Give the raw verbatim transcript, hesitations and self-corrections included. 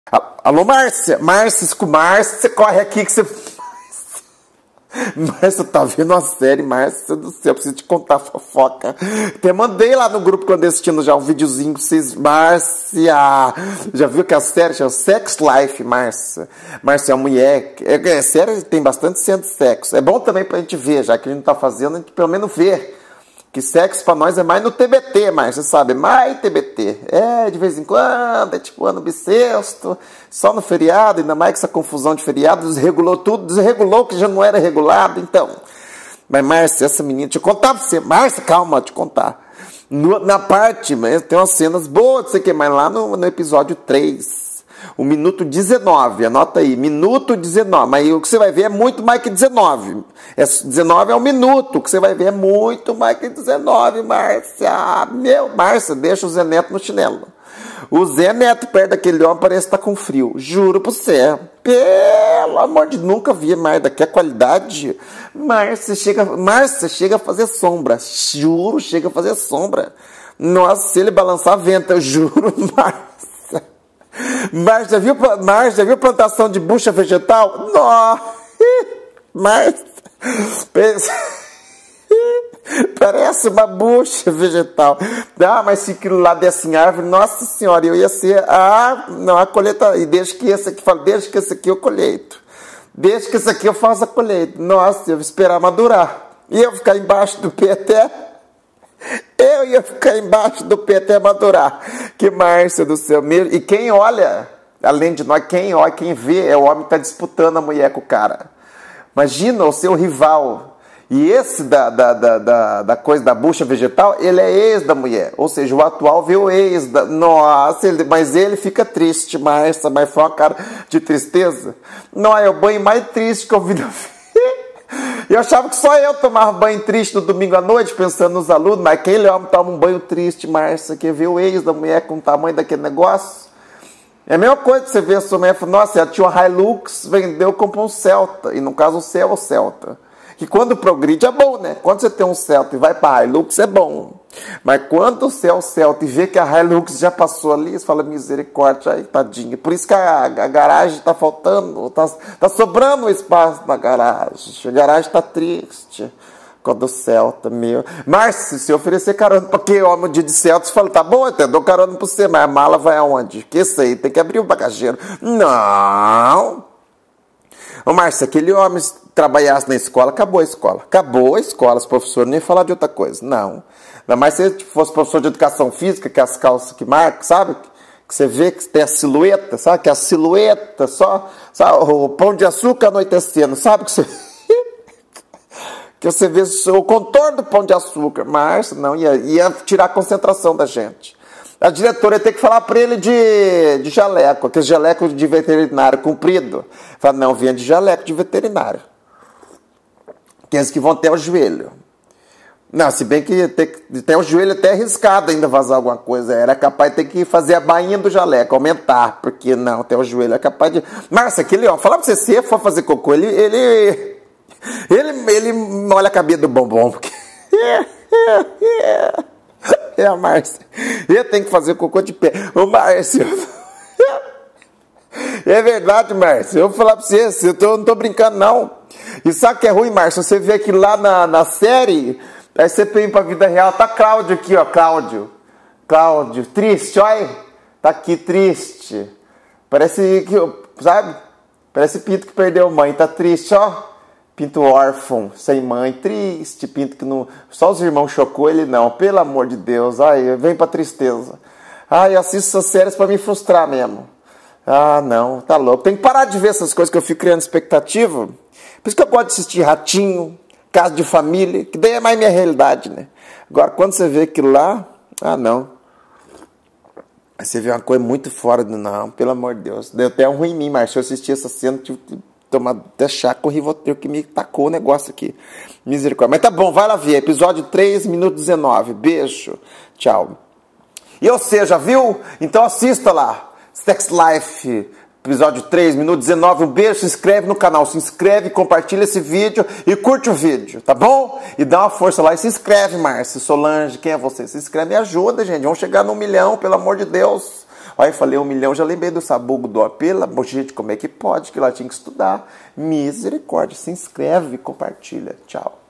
Alô, Márcia? Márcia, Márcia, você corre aqui que você... Márcia, tá vendo a série, Márcia do céu, preciso te contar a fofoca. Até mandei lá no grupo quando eu assistindo já um videozinho pra vocês. Márcia, já viu que a série chama Sex Life, Márcia? Márcia é uma mulher, é, é série, tem bastante cena de sexo. É bom também pra gente ver, já que a gente não tá fazendo, a gente pelo menos ver. Que sexo pra nós é mais no T B T, mas você sabe, mais T B T. É, de vez em quando, é tipo ano bissexto, só no feriado, ainda mais com essa confusão de feriado, desregulou tudo, desregulou que já não era regulado, então. Mas, Márcia, essa menina, deixa eu contar pra você. Márcia, calma, deixa eu contar. No, na parte, mas tem umas cenas boas, não sei o que, mas lá no, no episódio três. O minuto dezenove, anota aí, minuto dezenove, mas o que você vai ver é muito mais que dezenove. É, dezenove é um minuto, o que você vai ver é muito mais que dezenove, Márcia. Meu, Márcia, deixa o Zé Neto no chinelo. O Zé Neto perto daquele homem parece que tá com frio, juro pro você. Pelo amor de Deus, nunca vi mais daqui a qualidade. Márcia chega, Márcia chega a fazer sombra, juro, chega a fazer sombra. Nossa, se ele balançar vento, eu juro, Márcia. Márcia, viu, Márcia, viu plantação de bucha vegetal? Nossa! Márcia! Parece uma bucha vegetal. Ah, mas se aquilo lá desse em árvore, nossa senhora, eu ia ser a, não, a colheita. E desde que esse aqui, desde que esse aqui eu colheito. Desde que esse aqui eu faço a colheita. Nossa, eu vou esperar madurar. E eu ficar embaixo do pé até... Eu ia ficar embaixo do pé até madurar. Que Márcia do céu. E quem olha, além de nós, quem olha, quem vê, é o homem que está disputando a mulher com o cara. Imagina o seu rival. E esse da, da, da, da, da coisa da bucha vegetal, ele é ex da mulher. Ou seja, o atual vê o ex da... Nossa, ele... mas ele fica triste, Márcia. Mas foi uma cara de tristeza. Não, é o banho mais triste que eu vi na vida. Eu achava que só eu tomava banho triste no domingo à noite, pensando nos alunos, mas aquele homem toma um banho triste, Márcia, que vê o ex da mulher com o tamanho daquele negócio. É a mesma coisa que você vê a sua mulher e fala, nossa, ela tinha uma Hilux, vendeu, comprou um Celta, e no caso o céu é o Celta. Que quando progride é bom, né? Quando você tem um Celta e vai para Hilux é bom. Mas quando você é o Celta e vê que a Hilux já passou ali, você fala, misericórdia, aí, tadinha. Por isso que a, a garagem está faltando, está tá sobrando espaço na garagem. A garagem está triste. Quando o Celta, meu. Márcio, se eu oferecer carona para quem homem um dia de Celta, você fala, tá bom, até dou carona para você, mas a mala vai aonde? Que isso aí, tem que abrir o bagageiro. Não! Ô, Márcio, aquele homem trabalhasse na escola, acabou a escola. Acabou a escola, os professores nem falar de outra coisa. Não. Ainda mais se ele fosse professor de educação física, que é as calças que marcam, sabe? Que você vê que tem a silhueta, sabe? Que é a silhueta, só, sabe? O pão de açúcar anoitecendo, sabe? Que você, que você vê o contorno do pão de açúcar. Márcio, não, ia, ia tirar a concentração da gente. A diretora ia ter que falar para ele de, de jaleco, aqueles jalecos de veterinário comprido. Fala, não, vinha de jaleco de veterinário. Aqueles que vão até o joelho. Não, se bem que tem, tem o joelho até arriscado ainda vazar alguma coisa. Era capaz de ter que fazer a bainha do jaleco, aumentar, porque não, até o joelho é capaz de... Márcia, aquele, ó, falar pra você, se ele for fazer cocô, ele... Ele, ele, ele molha a cabeça do bombom, porque... É a Márcia. Ele tem que fazer cocô de pé. Ô, Márcia... É verdade, Márcia. Eu vou falar pra você, eu, tô, eu não tô brincando, não. E sabe o que é ruim, Márcia? Você vê que lá na, na série, aí você vem pra vida real, tá Cláudio aqui, ó, Cláudio. Cláudio, triste, olha. Tá aqui, triste. Parece que, sabe? Parece Pinto que perdeu mãe, tá triste, ó. Pinto órfão, sem mãe, triste. Pinto que não... Só os irmãos chocou ele, não. Pelo amor de Deus, ai, vem pra tristeza. Ai, eu assisto essas séries pra me frustrar mesmo. Ah, não, tá louco. Tem que parar de ver essas coisas que eu fico criando expectativa. Por isso que eu gosto de assistir Ratinho, Casa de Família, que daí é mais minha realidade, né? Agora, quando você vê aquilo lá, ah, não. Aí você vê uma coisa muito fora do... Não, pelo amor de Deus. Deu até um ruim em mim, mas se eu assistir essa cena, tive que tomar até chá com o Rivotril, que me tacou o negócio aqui. Misericórdia. Mas tá bom, vai lá ver. Episódio três, minuto dezenove. Beijo. Tchau. E você, já viu? Então assista lá. Sex Life, episódio três, minuto dezenove. Um beijo, se inscreve no canal, se inscreve, compartilha esse vídeo e curte o vídeo, tá bom? E dá uma força lá e se inscreve, Márcia, Solange, quem é você? Se inscreve, me ajuda, gente, vamos chegar no milhão, pelo amor de Deus. Olha, eu falei um milhão, já lembrei do Sabugo do Pela, gente, como é que pode? Que ela tinha que estudar. Misericórdia, se inscreve e compartilha. Tchau.